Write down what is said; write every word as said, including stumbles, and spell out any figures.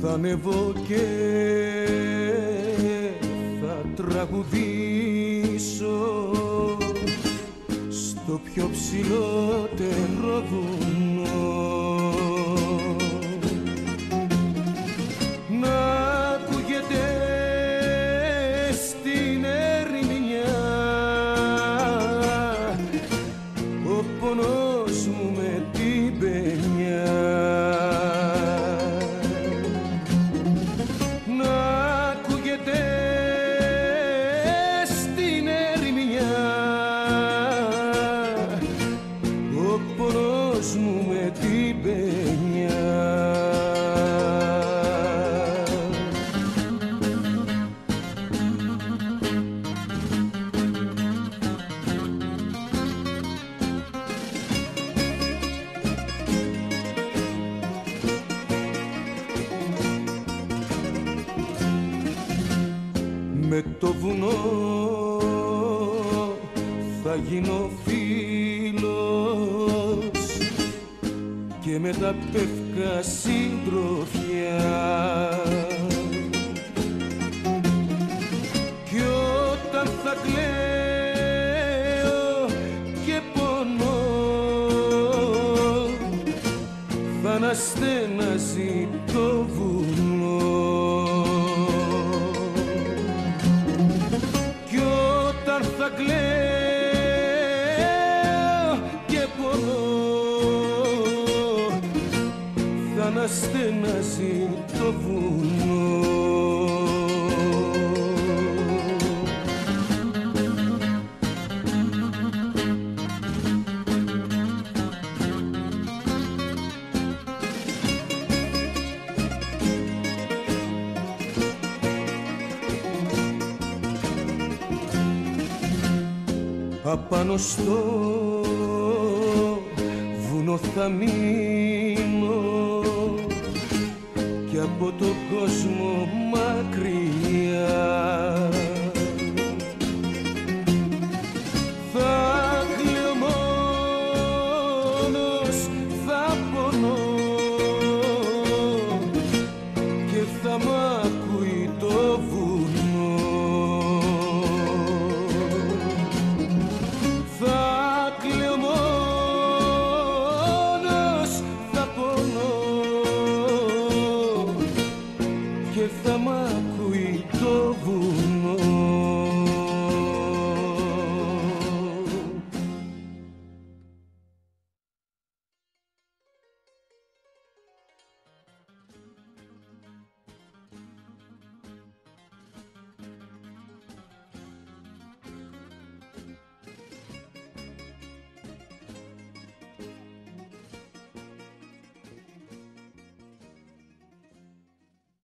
θα ανεβώ και θα τραγουδήσω στο πιο ψηλότερο βουνό. Να ακούγεται στην ερημιά ο πονός μου με την παινιά. Να ακούγεται στην ερημιά ο πονός μου με την παινιά. Με το βουνό θα γίνω φίλος και με τα πεύκα συντροφιά. Κι όταν θα κλαίω και πονώ θα αναστενάζει το βουνό. Θα κλαίω και πονώ θα αναστενάζει το βουνό. Απάνω στο βουνό θα μείνω και από τον κόσμο μακριά. Θα κλαίω μόνος, θα πονώ και θα μ' ακούει το βουνό. Θα κλαίω μόνος, θα πονώ και θα μ' ακούει το βουνό.